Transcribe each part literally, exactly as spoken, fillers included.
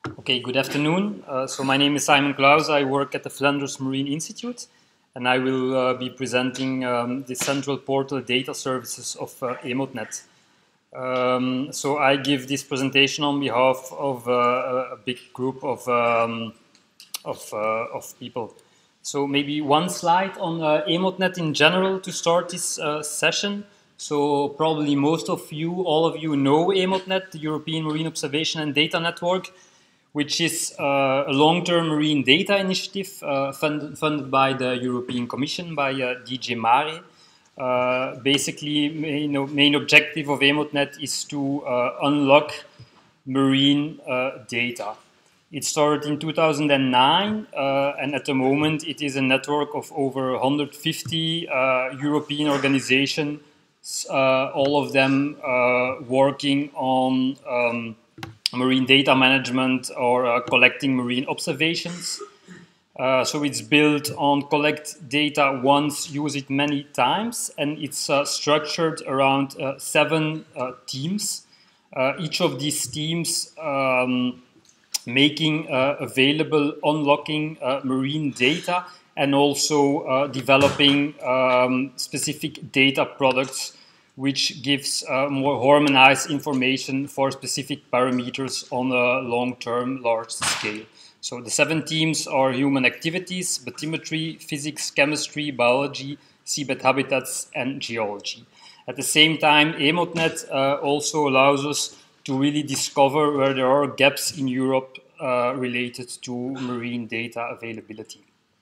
Okay, good afternoon. Uh, so my name is Simon Klaus. I work at the Flanders Marine Institute, and I will uh, be presenting um, the central portal data services of uh, EMOTnet. Um, so I give this presentation on behalf of uh, a big group of um, of, uh, of people. So maybe one slide on uh, EMOTnet in general to start this uh, session. So probably most of you, all of you know EMOTnet, the European Marine Observation and Data Network, which is uh, a long-term marine data initiative uh, fund, funded by the European Commission, by uh, D G MARE. Uh, basically, main, main objective of EMOTnet is to uh, unlock marine uh, data. It started in two thousand nine, uh, and at the moment it is a network of over one hundred fifty uh, European organizations, uh, all of them uh, working on um, marine data management or uh, collecting marine observations. Uh, so it's built on collect data once, use it many times, and it's uh, structured around uh, seven uh, teams. Uh, each of these teams um, making uh, available, unlocking uh, marine data, and also uh, developing um, specific data products which gives uh, more harmonized information for specific parameters on a long-term, large scale. So the seven teams are human activities, bathymetry, physics, chemistry, biology, seabed habitats, and geology. At the same time, EMOTnet uh, also allows us to really discover where there are gaps in Europe uh, related to marine data availability.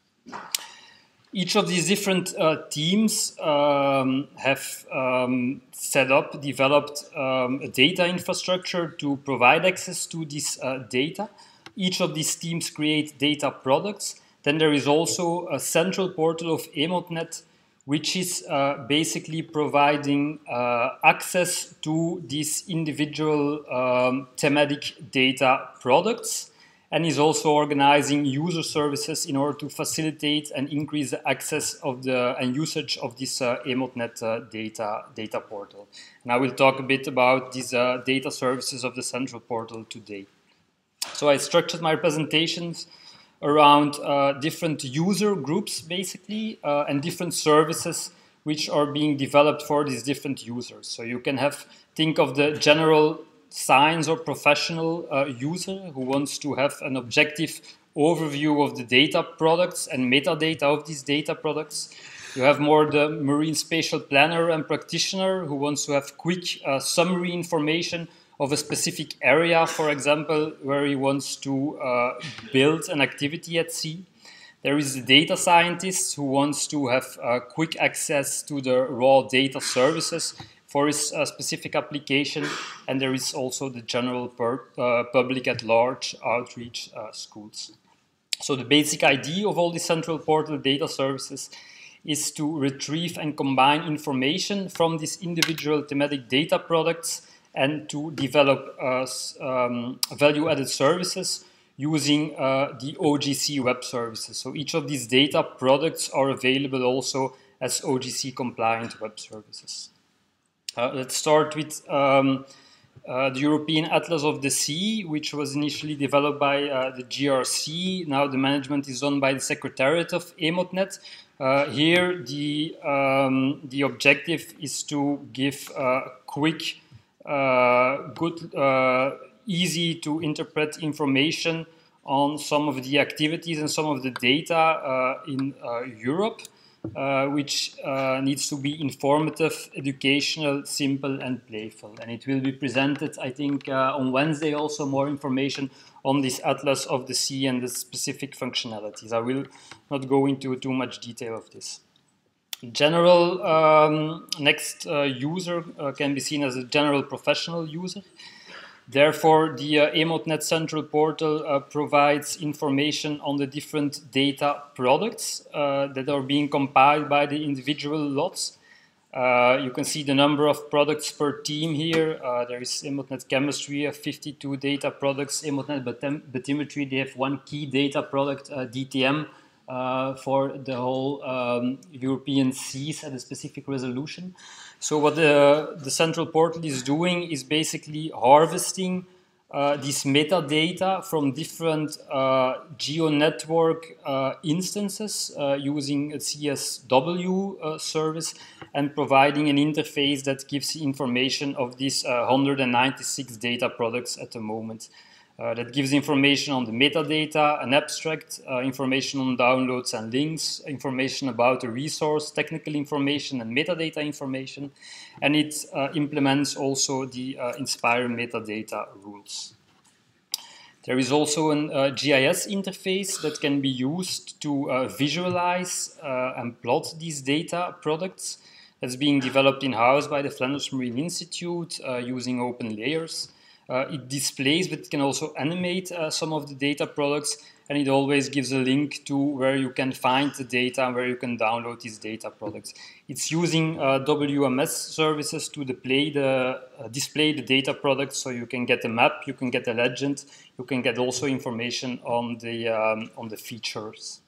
Each of these different uh, teams um, have um, set up, developed um, a data infrastructure to provide access to this uh, data. Each of these teams create data products. Then there is also a central portal of EMOTnet, which is uh, basically providing uh, access to these individual um, thematic data products, and is also organizing user services in order to facilitate and increase the access of the and usage of this uh, EMOTnet uh, data, data portal. And I will talk a bit about these uh, data services of the central portal today. So I structured my presentations around uh, different user groups, basically, uh, and different services which are being developed for these different users. So you can have, think of the general science or professional uh, user who wants to have an objective overview of the data products and metadata of these data products. You have more the marine spatial planner and practitioner who wants to have quick uh, summary information of a specific area, for example, where he wants to uh, build an activity at sea. There is the data scientist who wants to have uh, quick access to the raw data services for his uh, specific application, and there is also the general per, uh, public at large outreach uh, schools. So the basic idea of all the central portal data services is to retrieve and combine information from these individual thematic data products and to develop uh, um, value-added services using uh, the O G C web services. So each of these data products are available also as O G C compliant web services. Uh, let's start with um, uh, the European Atlas of the Sea, which was initially developed by uh, the G R C. Now the management is done by the Secretariat of EMOTnet. Uh, here, the, um, the objective is to give uh, quick, uh, good, uh, easy to interpret information on some of the activities and some of the data uh, in uh, Europe. Uh, which uh, needs to be informative, educational, simple, and playful. And it will be presented, I think, uh, on Wednesday also more information on this Atlas of the Sea and the specific functionalities. I will not go into too much detail of this. General um, next uh, user uh, can be seen as a general professional user. Therefore, the uh, EMOTnet Central Portal uh, provides information on the different data products uh, that are being compiled by the individual lots. Uh, you can see the number of products per team here. Uh, there is EMOTnet Chemistry, uh, fifty-two data products. EMOTnet Bathymetry, they have one key data product, uh, D T M, uh, for the whole um, European seas at a specific resolution. So what the, the central portal is doing is basically harvesting uh, these metadata from different uh, GeoNetwork uh, instances uh, using a C S W uh, service and providing an interface that gives information of these uh, one hundred ninety-six data products at the moment. Uh, that gives information on the metadata, an abstract, uh, information on downloads and links, information about the resource, technical information and metadata information, and it uh, implements also the uh, Inspire metadata rules. There is also a uh, G I S interface that can be used to uh, visualize uh, and plot these data products. That's being developed in-house by the Flanders Marine Institute uh, using open layers. Uh, it displays, but it can also animate uh, some of the data products, and it always gives a link to where you can find the data and where you can download these data products. It's using uh, W M S services to display the, uh, display the data products, so you can get a map, you can get a legend, you can get also information on the, um, on the features.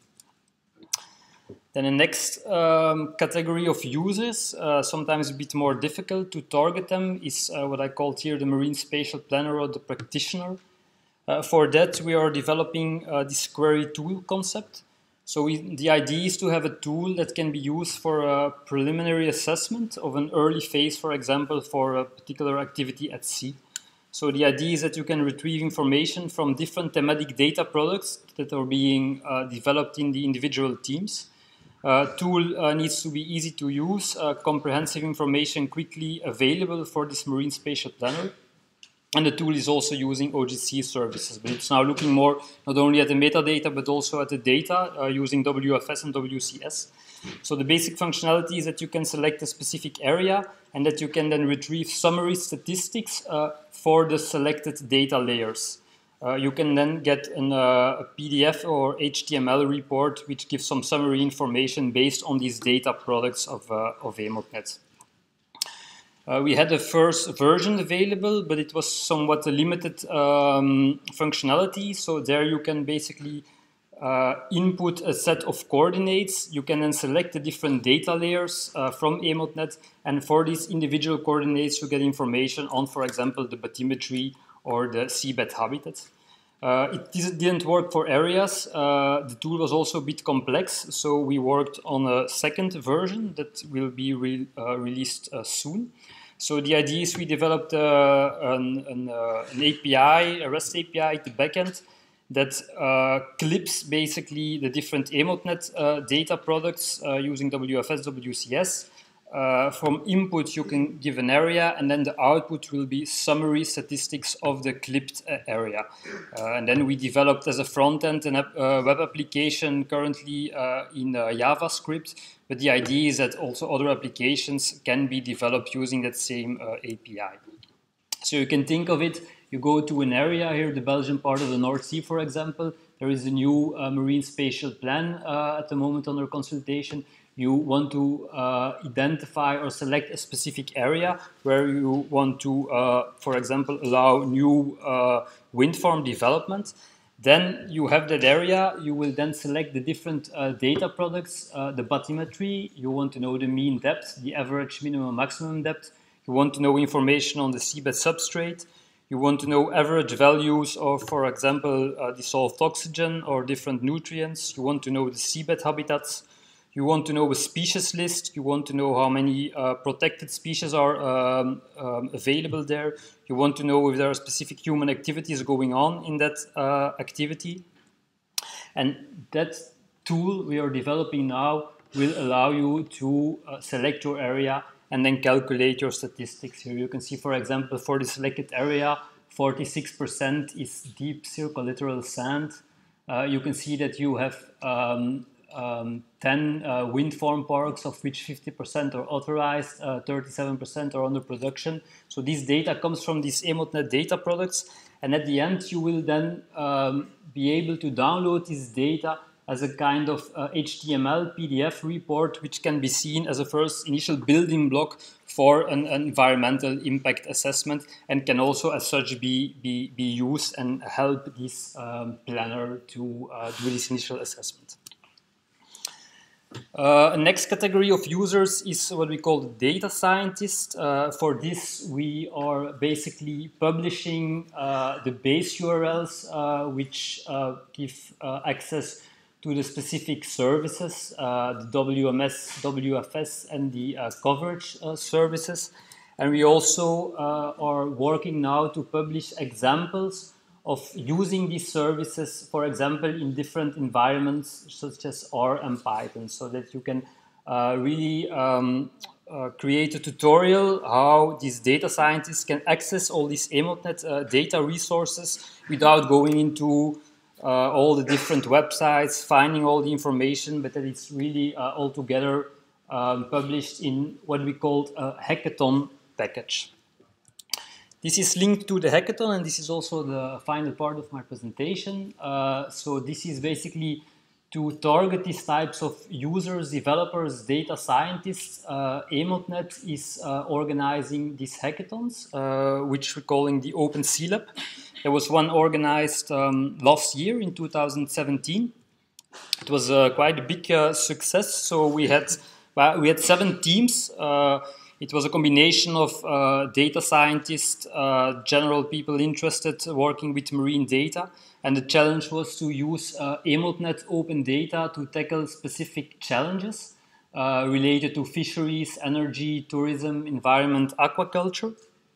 Then the next um, category of users, uh, sometimes a bit more difficult to target them, is uh, what I called here the Marine Spatial Planner or the practitioner. Uh, for that, we are developing uh, this query tool concept. So we, the idea is to have a tool that can be used for a preliminary assessment of an early phase, for example, for a particular activity at sea. So the idea is that you can retrieve information from different thematic data products that are being uh, developed in the individual teams. Uh, tool uh, needs to be easy to use, uh, comprehensive information quickly available for this Marine Spatial Planner. And the tool is also using O G C services, but it's now looking more not only at the metadata, but also at the data uh, using W F S and W C S. So the basic functionality is that you can select a specific area and that you can then retrieve summary statistics uh, for the selected data layers. Uh, you can then get an, uh, a P D F or H T M L report which gives some summary information based on these data products of, uh, of AMOTNet. Uh, we had a first version available, but it was somewhat a limited um, functionality. So there you can basically uh, input a set of coordinates. You can then select the different data layers uh, from AMOTNet, and for these individual coordinates you get information on, for example, the bathymetry or the seabed habitat. Uh, it didn't work for areas. Uh, the tool was also a bit complex, so we worked on a second version that will be re uh, released uh, soon. So the idea is we developed uh, an, an, uh, an A P I, a REST A P I at the backend that uh, clips basically the different AMOTNet uh, data products uh, using W F S, W C S. Uh, from input you can give an area, and then the output will be summary statistics of the clipped uh, area. Uh, and then we developed as a front end a uh, web application currently uh, in uh, JavaScript, but the idea is that also other applications can be developed using that same uh, A P I. So you can think of it, you go to an area here, the Belgian part of the North Sea, for example. There is a new uh, Marine Spatial Plan uh, at the moment under consultation. You want to uh, identify or select a specific area where you want to, uh, for example, allow new uh, wind farm development. Then you have that area. You will then select the different uh, data products, uh, the bathymetry. You want to know the mean depth, the average minimum maximum depth. You want to know information on the seabed substrate. You want to know average values of, for example, uh, dissolved oxygen or different nutrients. You want to know the seabed habitats. You want to know a species list. You want to know how many uh, protected species are um, um, available there. You want to know if there are specific human activities going on in that uh, activity. And that tool we are developing now will allow you to uh, select your area and then calculate your statistics. Here you can see, for example, for the selected area, forty-six percent is deep circulittoral sand. Uh, you can see that you have um, Um, ten uh, wind farm parks, of which fifty percent are authorized, uh, thirty-seven percent are under production. So this data comes from these AMOTNet data products, and at the end you will then um, be able to download this data as a kind of uh, H T M L P D F report, which can be seen as a first initial building block for an, an environmental impact assessment, and can also as such be, be, be used and help this um, planner to uh, do this initial assessment. Uh, next category of users is what we call the data scientist. Uh, for this, we are basically publishing uh, the base U R Ls, uh, which uh, give uh, access to the specific services, uh, the W M S, W F S, and the uh, coverage uh, services. And we also uh, are working now to publish examples of using these services, for example, in different environments such as R and Python, so that you can uh, really um, uh, create a tutorial how these data scientists can access all these EmoteNet uh, data resources without going into uh, all the different websites, finding all the information, but that it's really uh, all together um, published in what we call a hackathon package. This is linked to the hackathon, and this is also the final part of my presentation. Uh, so this is basically to target these types of users, developers, data scientists. Uh, EmoteNet is uh, organizing these hackathons, uh, which we're calling the Open C Lab. There was one organized um, last year in two thousand seventeen. It was uh, quite a big uh, success. So we had well, we had seven teams. Uh, It was a combination of uh, data scientists, uh, general people interested working with marine data. And the challenge was to use uh, EmoteNet open data to tackle specific challenges uh, related to fisheries, energy, tourism, environment, aquaculture.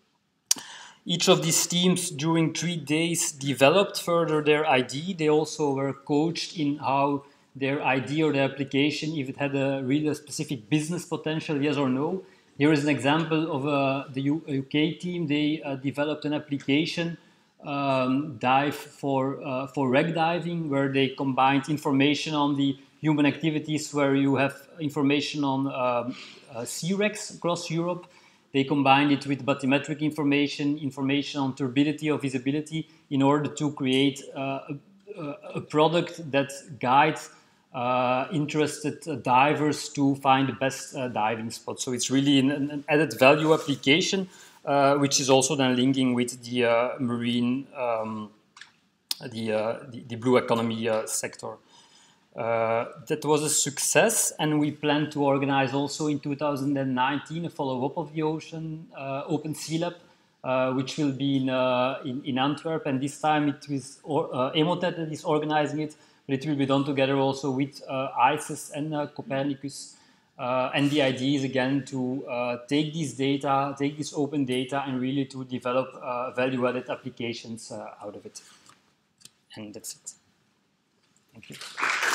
Each of these teams during three days developed further their I D. They also were coached in how their I D or their application, if it had a really specific business potential, yes or no. Here is an example of uh, the U K team. They uh, developed an application, um, dive for, uh, for wreck diving, where they combined information on the human activities, where you have information on um, uh, sea wrecks across Europe. They combined it with bathymetric information, information on turbidity or visibility, in order to create uh, a, a product that guides Uh, interested uh, divers to find the best uh, diving spot. So it's really an, an added value application, uh, which is also then linking with the uh, marine, um, the, uh, the, the blue economy uh, sector. Uh, that was a success, and we plan to organize also in two thousand nineteen a follow-up of the Ocean uh, Open C Lab, uh, which will be in, uh, in, in Antwerp, and this time it was or, uh, EmoteNet that is organizing it. But it will be done together also with uh, I C E S and uh, Copernicus. Uh, and the idea is again to uh, take this data, take this open data, and really to develop uh, value-added applications uh, out of it. And that's it. Thank you.